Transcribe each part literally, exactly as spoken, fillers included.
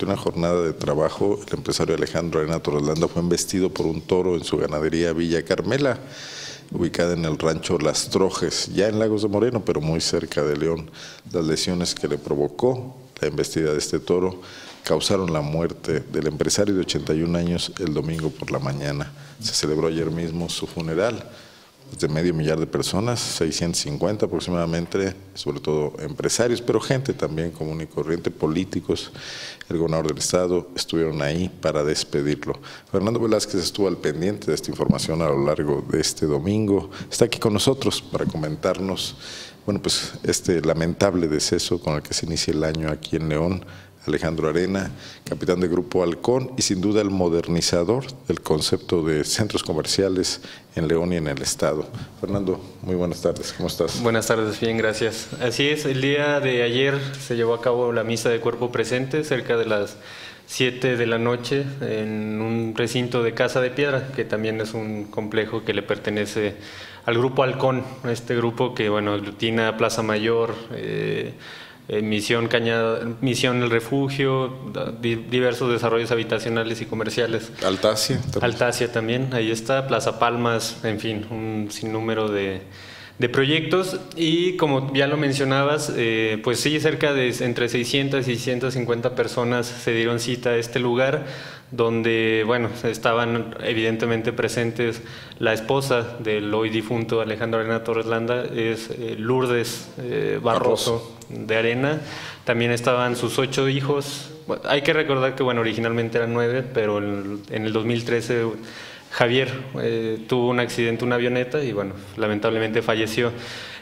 Durante una jornada de trabajo, el empresario Alejandro Arena Torreslanda fue embestido por un toro en su ganadería Villa Carmela, ubicada en el rancho Las Trojes, ya en Lagos de Moreno, pero muy cerca de León. Las lesiones que le provocó la embestida de este toro causaron la muerte del empresario de ochenta y un años el domingo por la mañana. Se celebró ayer mismo su funeral. De medio millar de personas, seiscientos cincuenta aproximadamente, sobre todo empresarios, pero gente también común y corriente, políticos, el gobernador del estado, estuvieron ahí para despedirlo. Fernando Velázquez estuvo al pendiente de esta información a lo largo de este domingo. Está aquí con nosotros para comentarnos, bueno, pues este lamentable deceso con el que se inicia el año aquí en León. Alejandro Arena, capitán de Grupo Halcón y sin duda el modernizador del concepto de centros comerciales en León y en el estado. Fernando, muy buenas tardes, ¿cómo estás? Buenas tardes, bien, gracias. Así es, el día de ayer se llevó a cabo la misa de cuerpo presente cerca de las siete de la noche en un recinto de Casa de Piedra, que también es un complejo que le pertenece al Grupo Halcón, este grupo que, bueno, aglutina Plaza Mayor, eh, Eh, Misión Cañada, Misión El Refugio, di, diversos desarrollos habitacionales y comerciales. Altasia también. Altasia también, ahí está, Plaza Palmas, en fin, un sinnúmero de, de proyectos. Y como ya lo mencionabas, eh, pues sí, cerca de entre seiscientas y seiscientas cincuenta personas se dieron cita a este lugar, donde, bueno, estaban evidentemente presentes la esposa del hoy difunto Alejandro Arena Torreslanda, es eh, Lourdes eh, Barroso de Arena. También estaban sus ocho hijos. Bueno, hay que recordar que, bueno, originalmente eran nueve, pero en, en el dos mil trece Javier eh, tuvo un accidente, una avioneta, y bueno, lamentablemente falleció.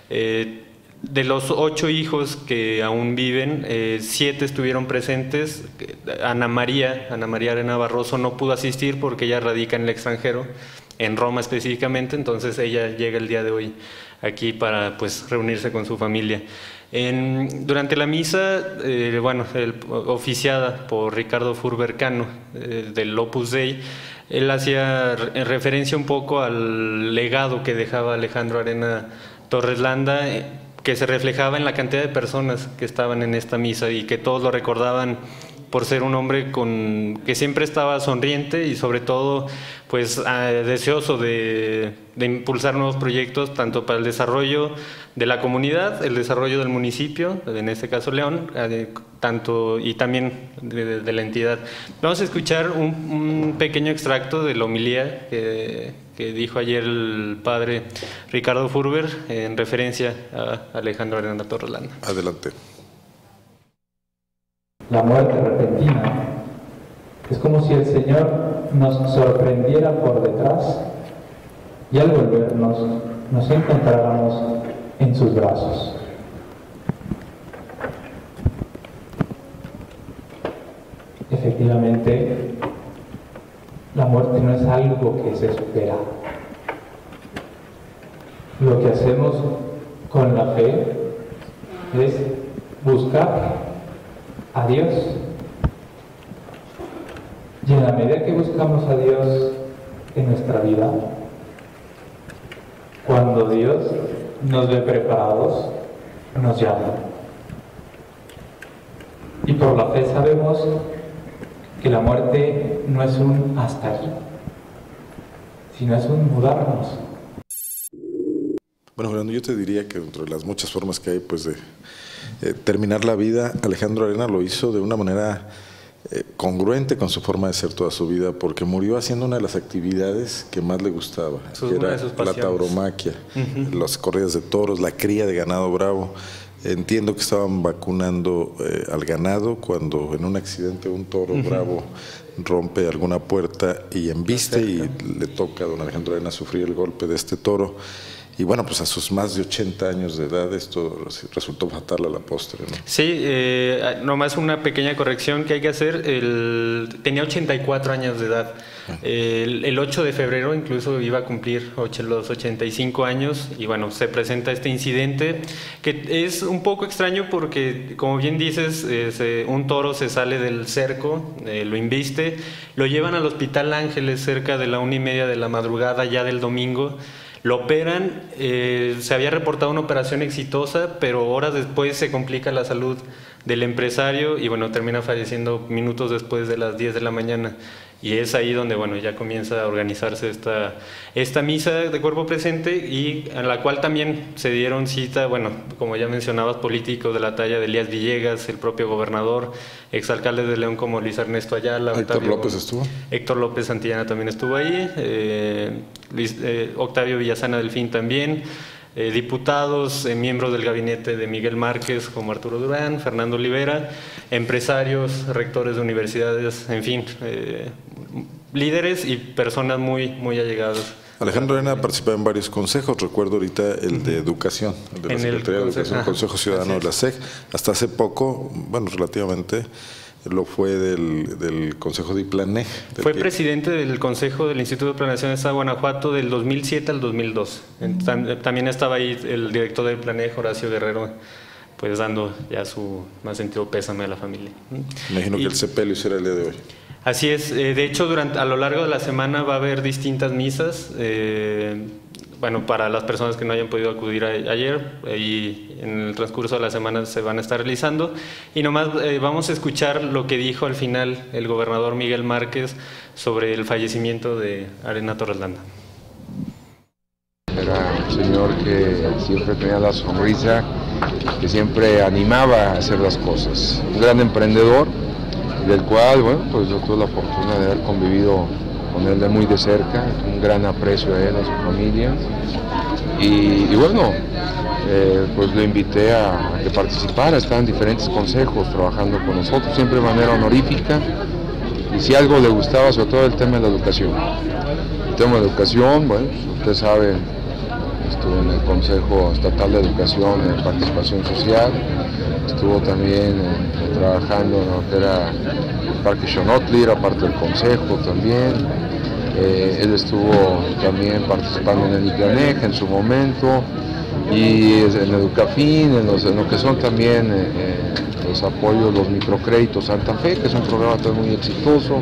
Eh, De los ocho hijos que aún viven, eh, siete estuvieron presentes. Ana María, Ana María Arena Barroso no pudo asistir porque ella radica en el extranjero, en Roma específicamente, entonces ella llega el día de hoy aquí para, pues, reunirse con su familia. En, durante la misa, eh, bueno, el, oficiada por Ricardo Furbercano eh, del Opus Dei, él hacía referencia un poco al legado que dejaba Alejandro Arena Torreslanda, eh, que se reflejaba en la cantidad de personas que estaban en esta misa y que todos lo recordaban por ser un hombre con, que siempre estaba sonriente y sobre todo, pues, eh, deseoso de, de impulsar nuevos proyectos tanto para el desarrollo de la comunidad, el desarrollo del municipio, en este caso León, eh, tanto y también de, de, de la entidad. Vamos a escuchar un, un pequeño extracto de la homilía que, que dijo ayer el padre Ricardo Furber en referencia a Alejandro Arena Torreslanda. Adelante. La muerte repentina es como si el Señor nos sorprendiera por detrás y al volvernos nos encontráramos en sus brazos. Efectivamente, la muerte no es algo que se supera. Lo que hacemos con la fe es buscar a Dios, y en la medida que buscamos a Dios en nuestra vida, cuando Dios nos ve preparados, nos llama. Y por la fe sabemos que la muerte no es un hasta aquí, sino es un mudarnos. Bueno, Fernando, yo te diría que dentro de las muchas formas que hay, pues, de eh, terminar la vida, Alejandro Arena lo hizo de una manera eh, congruente con su forma de ser toda su vida, porque murió haciendo una de las actividades que más le gustaba, Sus, que era la tauromaquia, uh-huh. las corridas de toros, la cría de ganado bravo. Entiendo que estaban vacunando eh, al ganado cuando en un accidente un toro uh-huh. bravo rompe alguna puerta y embiste, y le toca a don Alejandro Arena sufrir el golpe de este toro. Y bueno, pues a sus más de ochenta años de edad esto resultó fatal a la postre, ¿no? Sí, eh, nomás una pequeña corrección que hay que hacer. El, tenía ochenta y cuatro años de edad. El, el ocho de febrero incluso iba a cumplir los ochenta y cinco años y bueno, se presenta este incidente que es un poco extraño porque, como bien dices, eh, se, un toro se sale del cerco, eh, lo embiste, lo llevan al Hospital Ángeles cerca de la una y media de la madrugada ya del domingo. Lo operan, eh, se había reportado una operación exitosa, pero horas después se complica la salud del empresario y bueno, termina falleciendo minutos después de las diez de la mañana. Y es ahí donde bueno, ya comienza a organizarse esta, esta misa de cuerpo presente y en la cual también se dieron cita, bueno, como ya mencionabas, políticos de la talla de Elías Villegas, el propio gobernador, exalcaldes de León como Luis Ernesto Ayala. Héctor Octavio, López estuvo. Héctor López Santillana también estuvo ahí, eh, Luis, eh, Octavio Villasana Delfín también. Eh, diputados, eh, miembros del gabinete de Miguel Márquez como Arturo Durán, Fernando Olivera, empresarios, rectores de universidades, en fin, eh, líderes y personas muy, muy allegadas. Alejandro Arena participaba en varios consejos, recuerdo ahorita el de Educación, el de la En Secretaría el de Educación, el Consejo Ciudadano de la S E C, hasta hace poco, bueno, relativamente, lo fue del, del Consejo de IPLANEG. Fue que... presidente del Consejo del Instituto de Planeación de Estado de Guanajuato del dos mil siete al dos mil dos. También estaba ahí el director del IPLANEG, Horacio Guerrero, pues dando ya su más sentido pésame a la familia. Me imagino y, que el C P lo hiciera el día de hoy. Así es. De hecho, durante, a lo largo de la semana va a haber distintas misas. Eh, Bueno, para las personas que no hayan podido acudir a, ayer y en el transcurso de la semana se van a estar realizando. Y nomás eh, vamos a escuchar lo que dijo al final el gobernador Miguel Márquez sobre el fallecimiento de Arena Torres Landa. Era un señor que siempre tenía la sonrisa, que siempre animaba a hacer las cosas. Un gran emprendedor, del cual, bueno, pues yo tuve la fortuna de haber convivido con él de muy de cerca, un gran aprecio a él, a su familia, y, y bueno, eh, pues lo invité a, a que participara, estaba en diferentes consejos trabajando con nosotros, siempre de manera honorífica, y si algo le gustaba, sobre todo el tema de la educación. El tema de la educación, bueno, pues usted sabe, estuvo en el Consejo Estatal de Educación en Participación Social, estuvo también eh, trabajando en lo que era el Parque Xonotli, era parte del Consejo también. Eh, él estuvo también participando en el IPLANEG en su momento y en Educafin, en, los, en lo que son también eh, eh, los apoyos, los microcréditos Santa Fe, que es un programa también muy exitoso.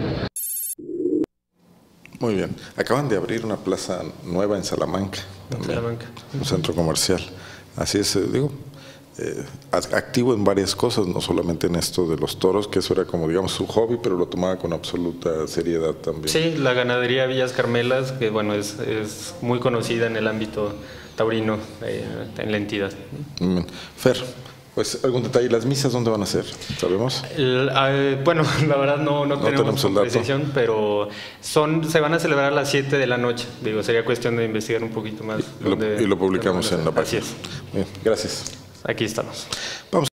Muy bien. Acaban de abrir una plaza nueva en Salamanca, también, Salamanca. Un centro comercial. Así es, digo, eh, activo en varias cosas, no solamente en esto de los toros, que eso era como, digamos, su hobby, pero lo tomaba con absoluta seriedad también. Sí, la ganadería Villas Carmelas, que bueno, es, es muy conocida en el ámbito taurino, eh, en la entidad. Bien. Fer, pues algún detalle, ¿las misas dónde van a ser? ¿Sabemos? El, eh, bueno, la verdad no, no, no tenemos, tenemos precisión, pero son, se van a celebrar a las siete de la noche. Digo, sería cuestión de investigar un poquito más. Y, lo, y lo publicamos en la página. Así es. Bien, gracias. Aquí estamos. Vamos.